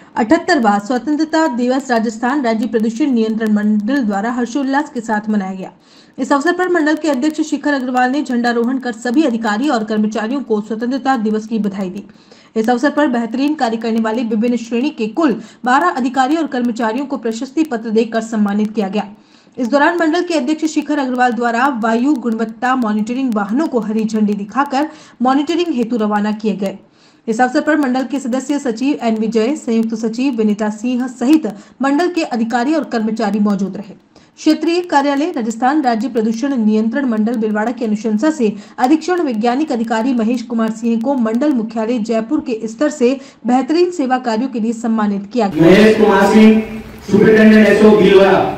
78वां स्वतंत्रता दिवस राजस्थान राज्य प्रदूषण नियंत्रण मंडल द्वारा हर्षोल्लास के साथ मनाया गया। इस अवसर पर मंडल के अध्यक्ष शिखर अग्रवाल ने झंडारोहण कर सभी अधिकारी और कर्मचारियों को स्वतंत्रता दिवस की बधाई दी। इस अवसर पर बेहतरीन कार्य करने वाले विभिन्न श्रेणी के कुल 12 अधिकारी और कर्मचारियों को प्रशस्ति पत्र देकर सम्मानित किया गया। इस दौरान मंडल के अध्यक्ष शिखर अग्रवाल द्वारा वायु गुणवत्ता मॉनिटरिंग वाहनों को हरी झंडी दिखाकर मॉनिटरिंग हेतु रवाना किए गए। इस अवसर पर मंडल के सदस्य सचिव एन विजय, संयुक्त सचिव विनीता सिंह सहित मंडल के अधिकारी और कर्मचारी मौजूद रहे। क्षेत्रीय कार्यालय राजस्थान राज्य प्रदूषण नियंत्रण मंडल भिलवाड़ा की अनुशंसा से अधीक्षण वैज्ञानिक अधिकारी महेश कुमार सिंह को मंडल मुख्यालय जयपुर के स्तर से बेहतरीन सेवा कार्यों के लिए सम्मानित किया गया। Mahesh Kumar Singh, superintendent SO Bhilwara.